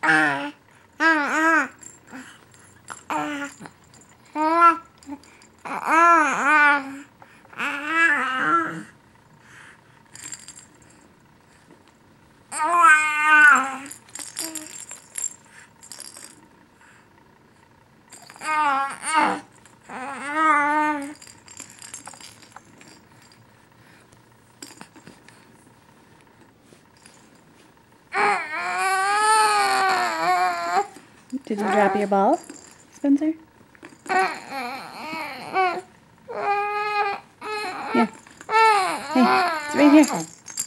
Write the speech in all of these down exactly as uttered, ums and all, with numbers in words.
Did you drop your ball, Spencer? Here. Hey, it's right here.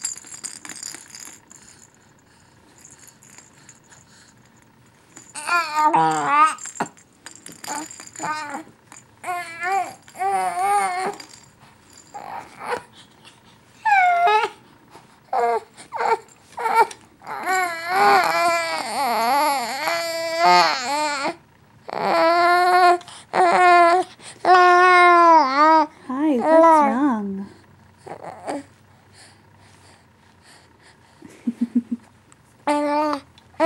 Hi, what's wrong? Oh?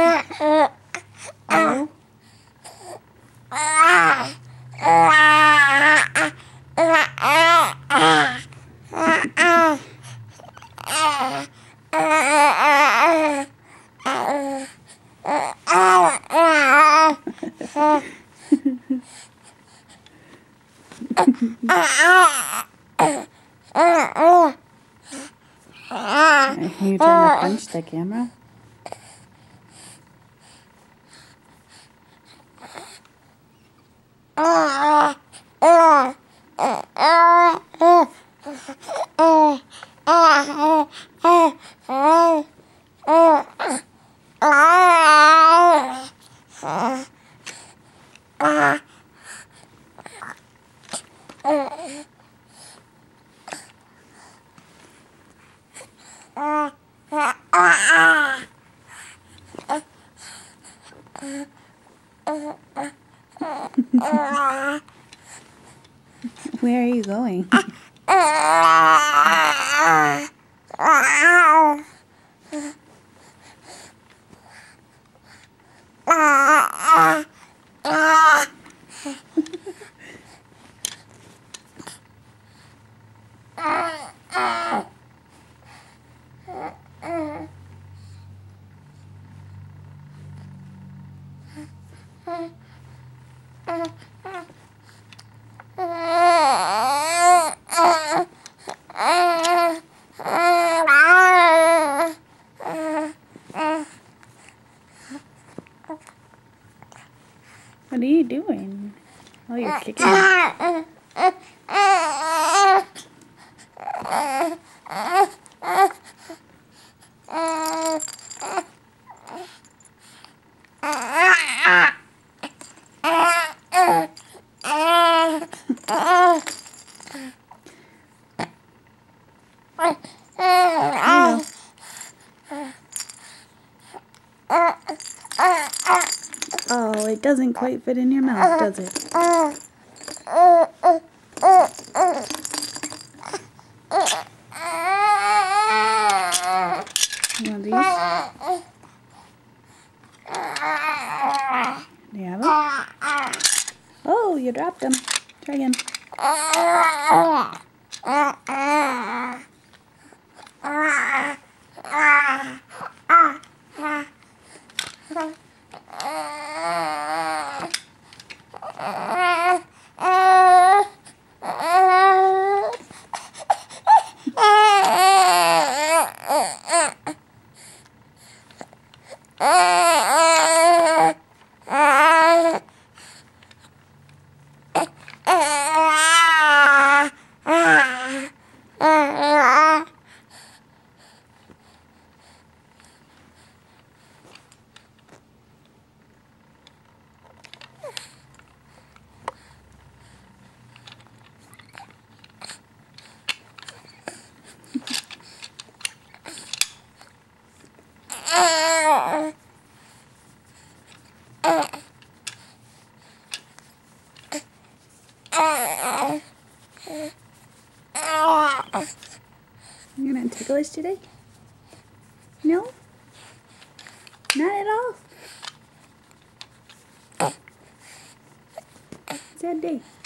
Are you trying to punch the camera? Where are you going? What are you doing? Oh, you're kicking. Oh, it doesn't quite fit in your mouth, does it? You want these? Do you have them? Oh, you dropped them. Try again. You're not ticklish today? No? Not at all? sad day.